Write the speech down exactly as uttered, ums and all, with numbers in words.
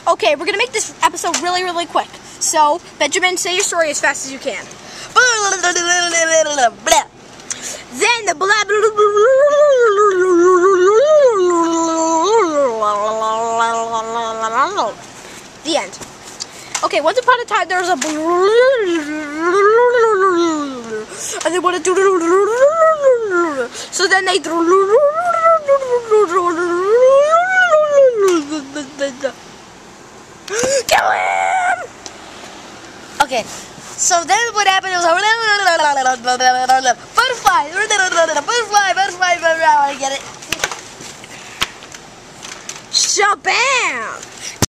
Okay, we're gonna make this episode really, really quick. So, Benjamin, say your story as fast as you can. Then the blah blah blah. The end. Okay, once upon a time there was a and they wanted to so then they kill him. Okay, so then what happened was butterfly, butterfly, butterfly, butterfly. I get it. Shabam!